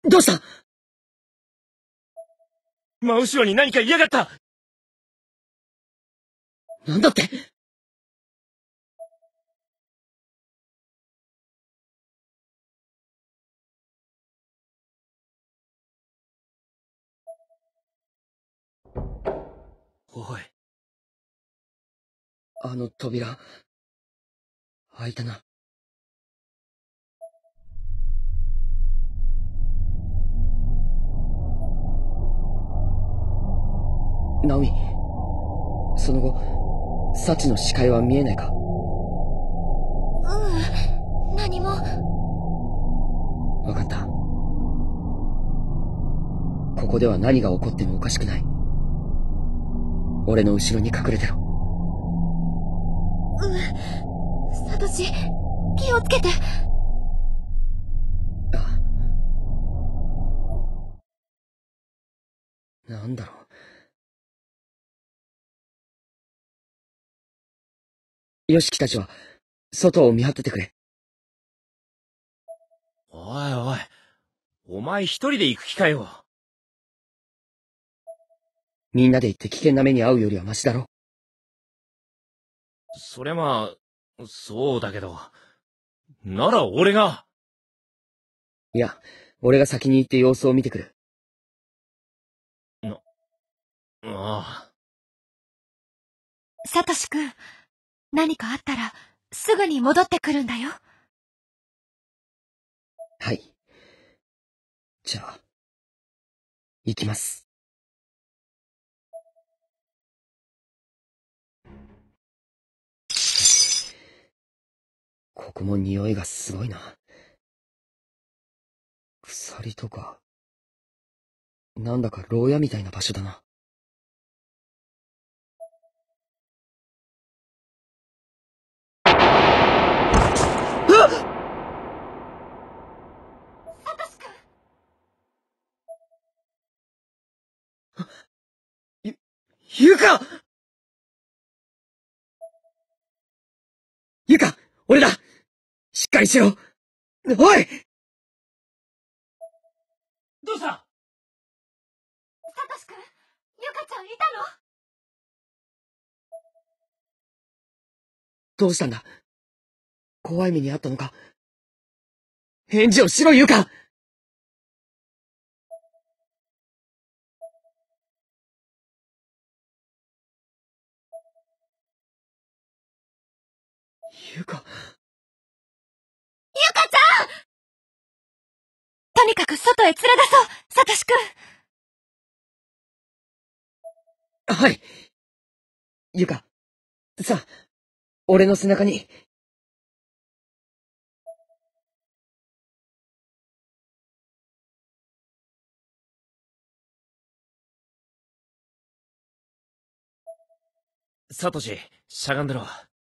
どうした？ 真後ろに何かいやがった。 なんだって？ おい。 あの扉、開いたな。ナオミ、その後、サチの視界は見えないか？ 何も。 わかった。ここでは何が起こってもおかしくない。俺の後ろに隠れてろ。 サトシ、気をつけて。 ああ。なんだろう。ヨシキたちは、外を見張っててくれ。 おいおい。お前一人で行く気かよ。 みんなで行って危険な目に遭うよりはマシだろ。 それまあ、そうだけど。なら俺が。 いや、俺が先に行って様子を見てくる。 ああ。 サトシ君、何かあったら、すぐに戻ってくるんだよ。 はい。じゃあ、行きます。ここも匂いがすごいな。鎖とか、なんだか牢屋みたいな場所だな。ゆか！ゆか！俺だ！しっかりしろ！おい！ どうした？ サトシ君、ゆかちゃんいたの？ どうしたんだ？怖い目にあったのか？返事をしろ、ゆか！ゆか。 ゆかちゃん！とにかく外へ連れ出そう、サトシ君。 はい。ゆか、さあ、俺の背中に。 サトシ、しゃがんでろ。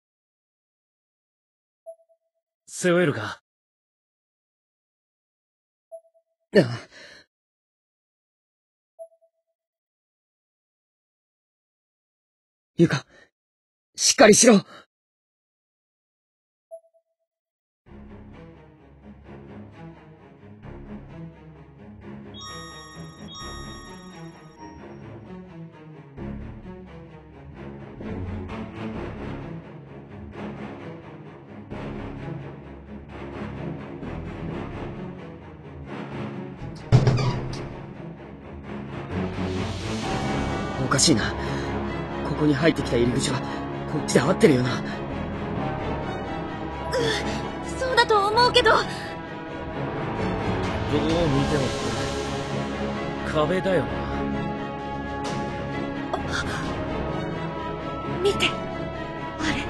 背負えるか？ ああ。ゆか、しっかりしろ。おかしいな。ここに入ってきた入り口は、こっちで合ってるよな。 そうだと思うけど。 どう見てもこれ、壁だよな。 見て、あれ。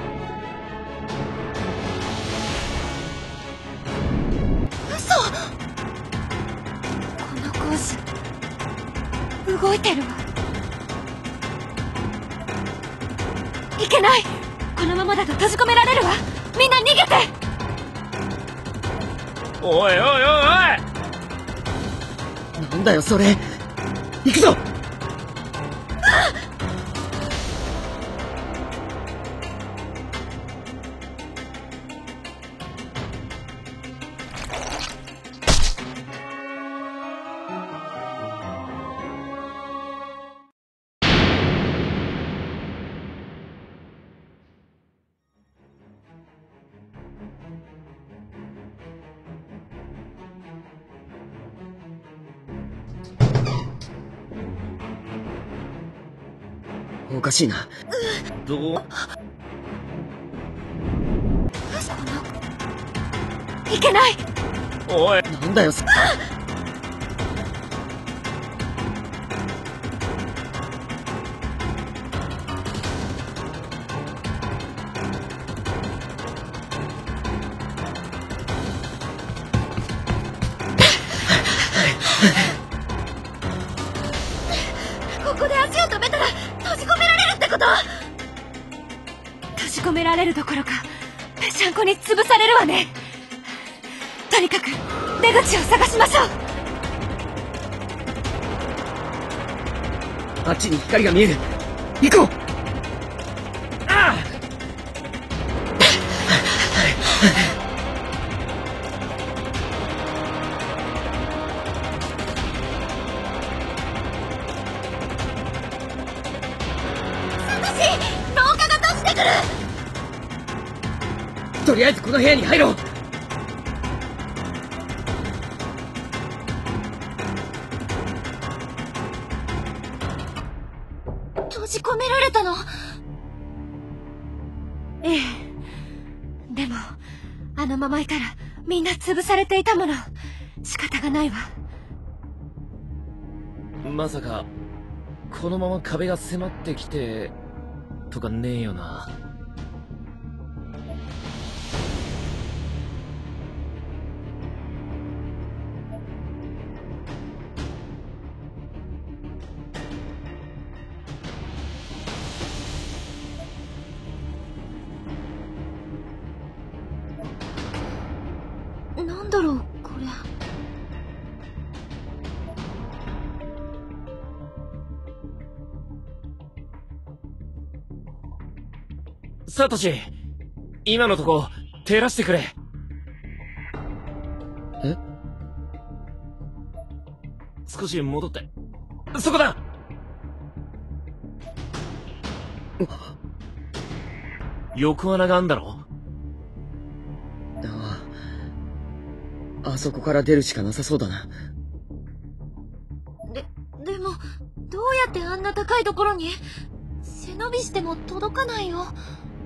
嘘！この格子、動いてるわ。いけない！このままだと閉じ込められるわ。みんな逃げて！ おいおいおいおい！ なんだよそれ。行くぞ！ おかしいな。 どういけない。 おい。 なんだよ、 ここで足を止めたら閉じ込められるってこと？閉じ込められるどころかぺしゃんこに潰されるわね。とにかく出口を探しましょう。 あっちに光が見える。行こう。ああ。 廊下が閉じてくる。 とりあえずこの部屋に入ろう。 閉じ込められたの？ええ。でもあのままいたらみんな潰されていたもの。仕方がないわ。 まさかこのまま壁が迫ってきてとかねえよな。 なんだろうこれ。 サトシ、今のとこ照らしてくれ。 え？ 少し戻って。そこだ。横穴があんだろ？ ああ。あそこから出るしかなさそうだな。 でもどうやってあんな高いところに？背伸びしても届かないよ。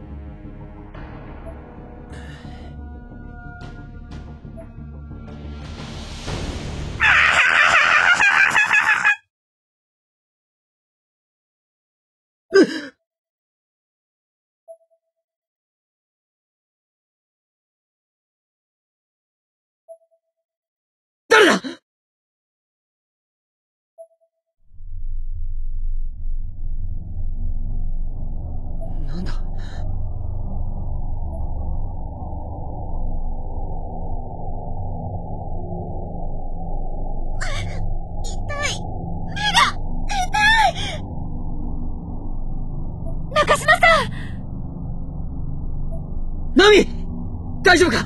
誰だ？なんだ？ 中島さん！ ナミ！大丈夫か？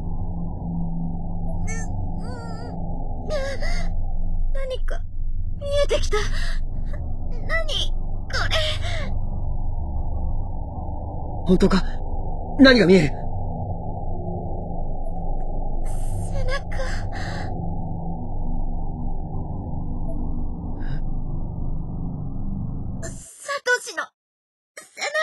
何か見えてきた。何これ。 本当か？何が見える？ 背中。サトシの背中。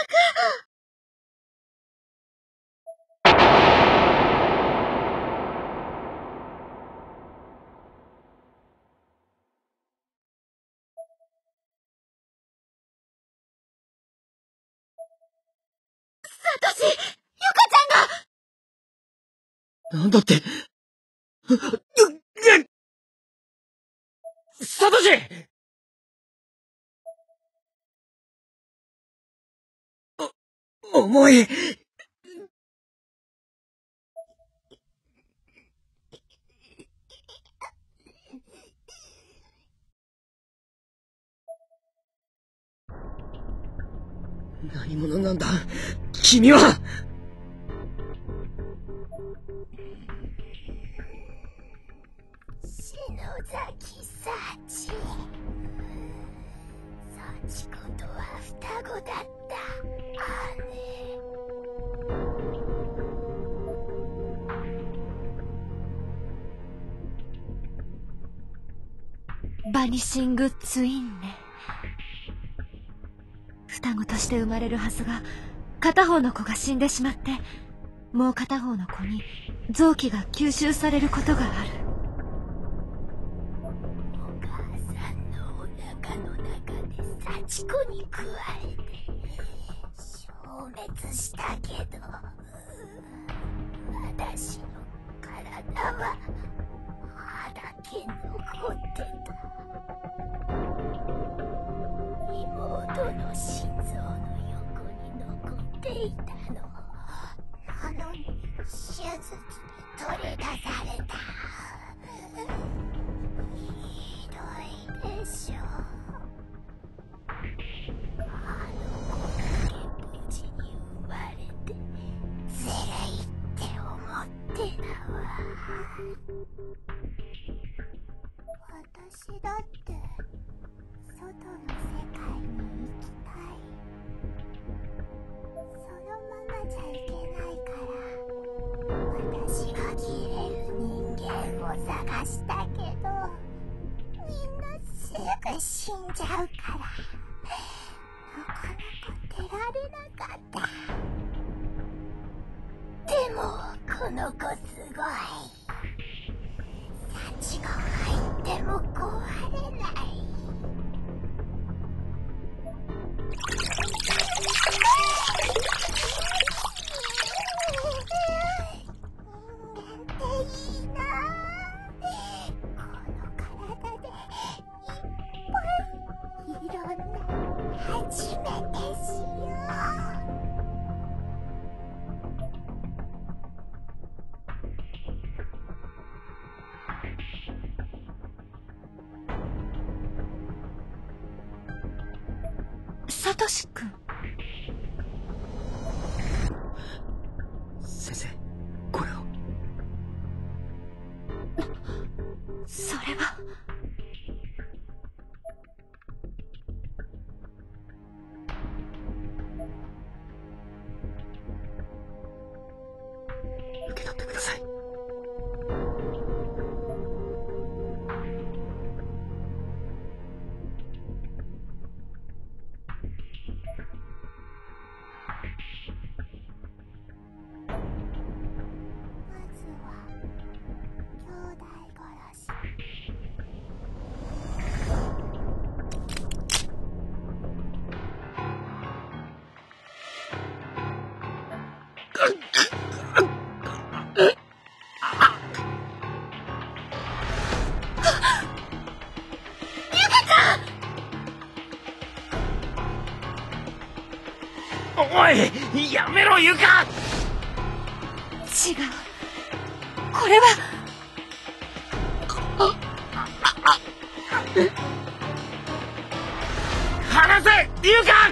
サトシ、ゆかちゃんが。 なんだって。 サトシ！ 重い。何者なんだ君は。 篠崎幸。幸子とは双子だった姉。バニシングツインね。 双子として生まれるはずが、片方の子が死んでしまって、もう片方の子に臓器が吸収されることがある。 お母さんのお腹の中で幸子に食われて消滅したけど、私の体は歯だけ残ってた。妹の心臓の横に残っていたの。なのに手術に取り出された。ひどいでしょ。あの子だけ無事に生まれてずるいって思ってたわ。私だって外の世界に行きたい。そのままじゃいけないから、私が切れる人間を探したけど、みんなすぐ死んじゃうから、なかなか出られなかった。でもこの子すごい。幸が入っても壊れない。 サトシ君。 先生、これを。 それは。 受け取ってください。 おい、やめろユカ。 違う。これは。 離せユカ。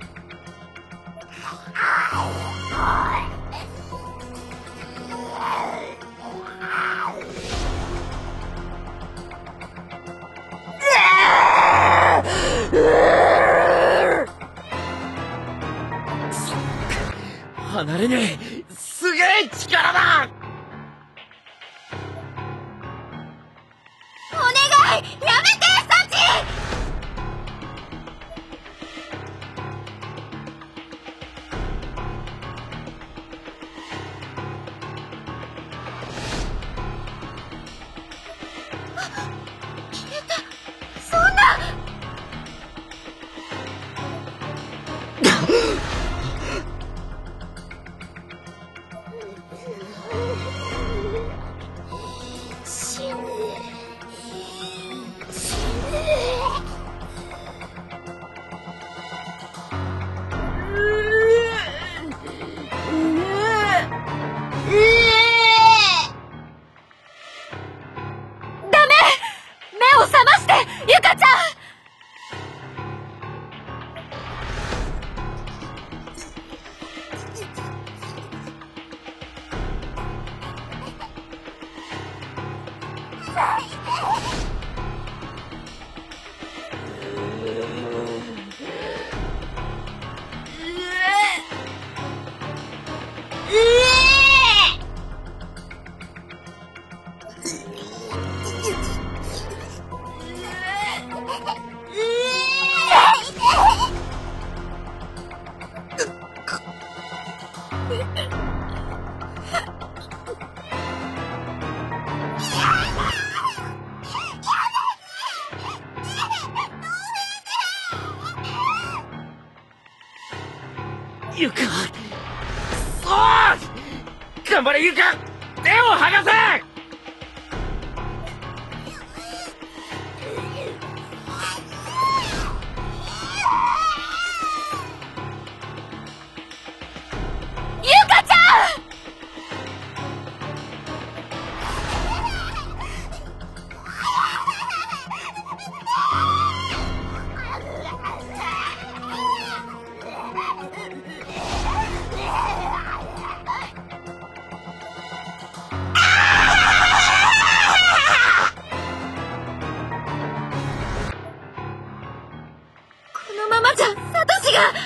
離れねえ。すげえ力だ。 お願い、やめて、サチ。消えた。そんな。 ゆか。くそー！頑張れゆか！手を剥がせ！ ゆかちゃん！このままじゃ、サトシが。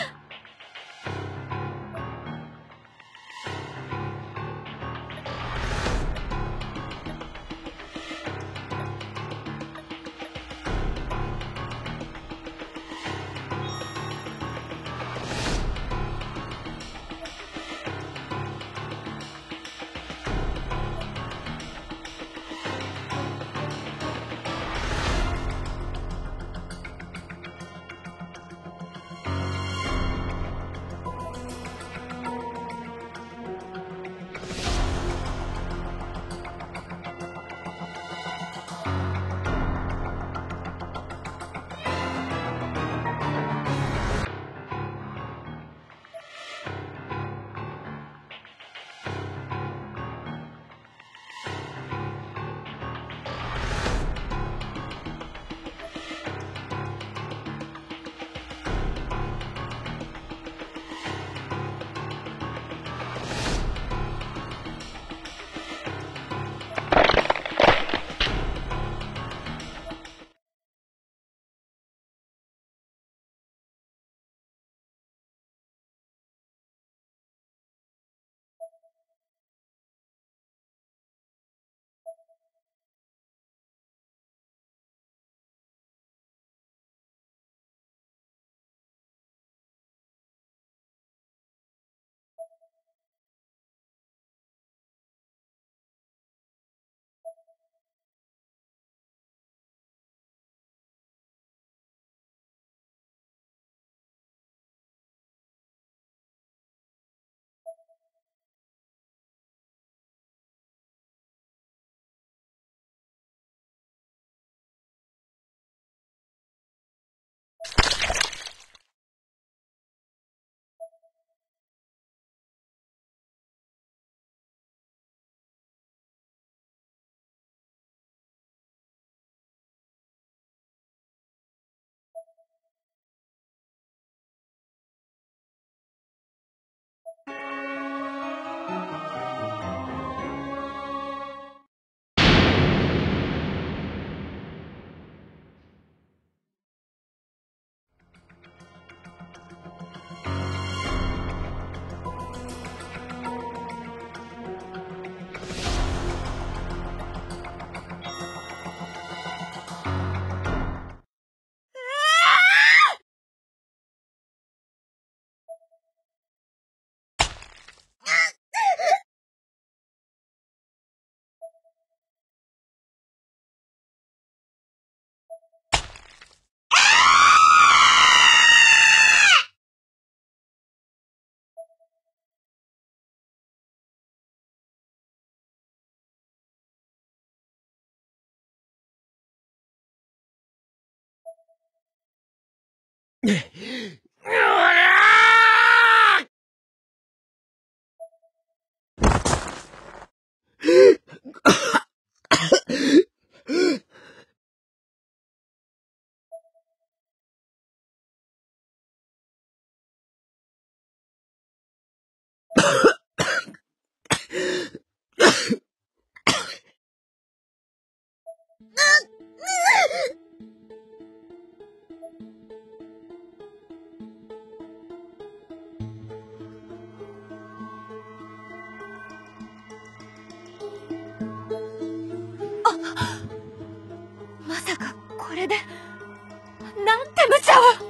まさかこれでなんて無茶を。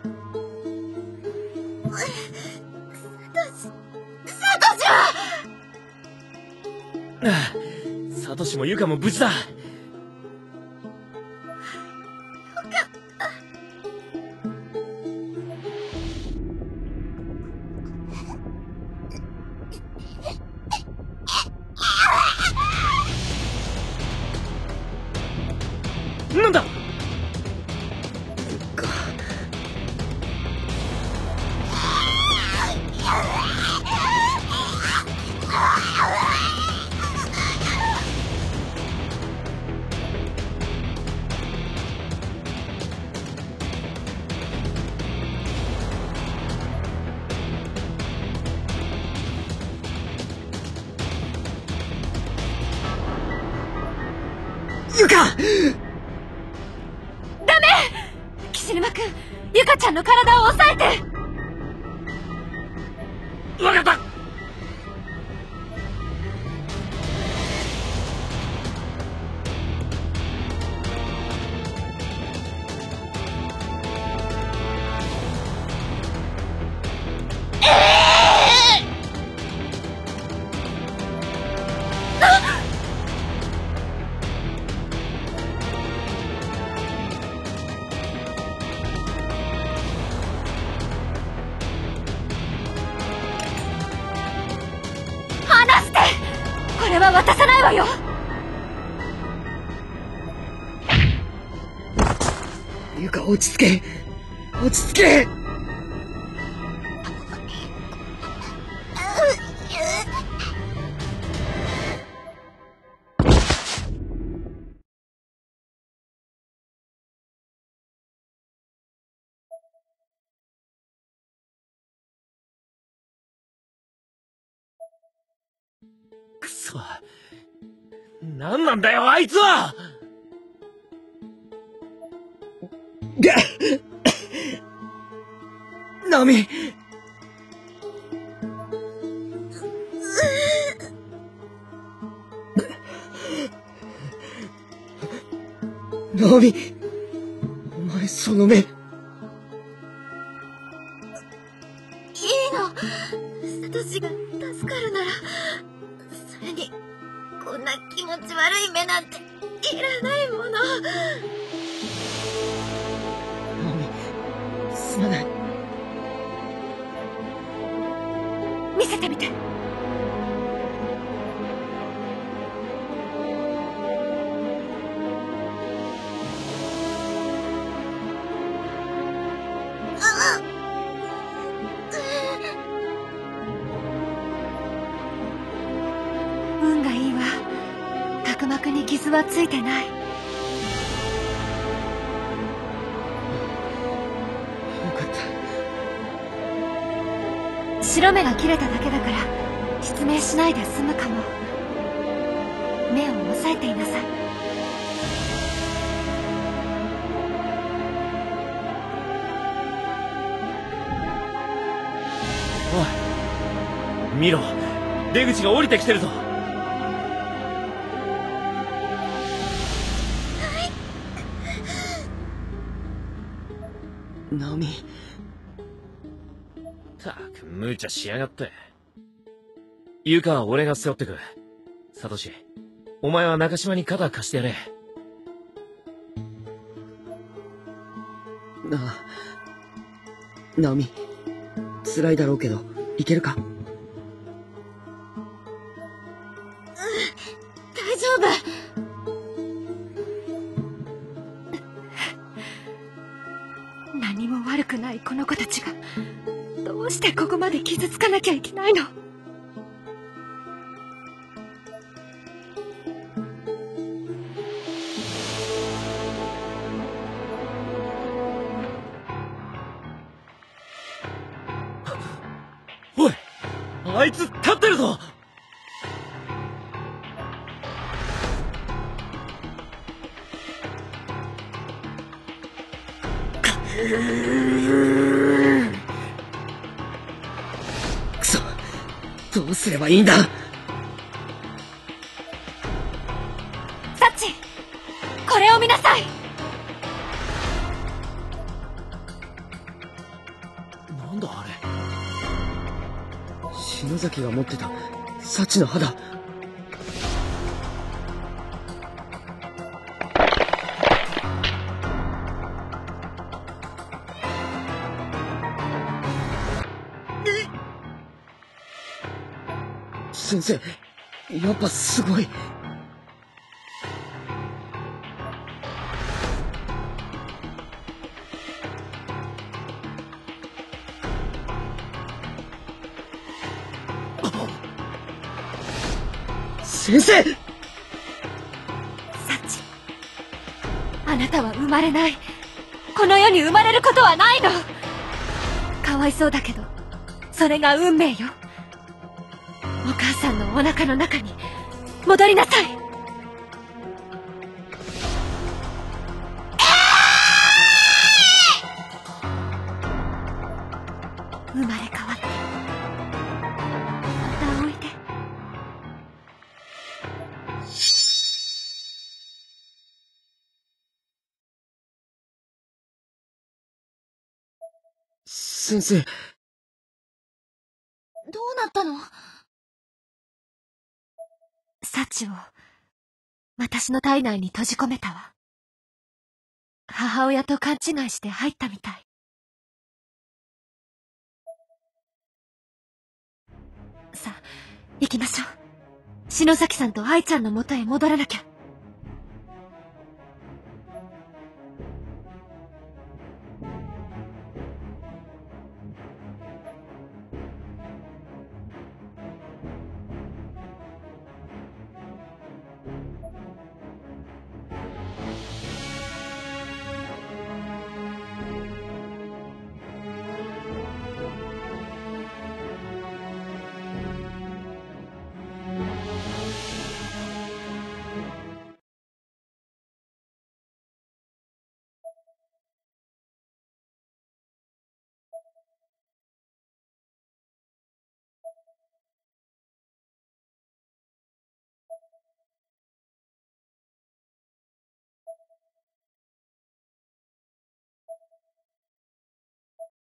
サトシは。 ああ、サトシもユカも無事だ。 ゆか！ ダメ！岸沼くん、ゆかちゃんの体を押さえて！ わかった。 離して！これは渡さないわよ！ ゆか、落ち着け。落ち着け。 くそ。何なんだよ、あいつは！ ナミ。ナミ、お前その目。 いいの。サトシが助かるなら。それに、こんな気持ち悪い目なんていらないもの。 ナミ、すまない。 見せてみて。運がいいわ。角膜に傷はついてない。 よかった。 白目が切れただけだから失明しないで済むかも。目を押さえていなさい。 おい、見ろ。出口が降りてきてるぞ。 ナミ。 たく無茶しやがって。ゆかは俺が背負ってく。サトシ、お前は中島に肩貸してやれ。 なあ、ナミ、辛いだろうけどいけるか？ 大丈夫。何も悪くないこの子たちがどうしてここまで傷つかなきゃいけないの？ おい、あいつ立ってるぞ。 くそ、どうすればいいんだ？ サッチ、これを見なさい。 なんだあれ。 篠崎が持ってたサチの肌。先生、やっぱすごい。先生！ サッチ、あなたは生まれない。この世に生まれることはないの。かわいそうだけど、それが運命よ。お母さんのお腹の中に戻りなさい。 生まれ変わってまたおいで。 先生。 どうなったの？幸を私の体内に閉じ込めたわ。母親と勘違いして入ったみたい。さあ、行きましょう。篠崎さんと愛ちゃんの元へ戻らなきゃ。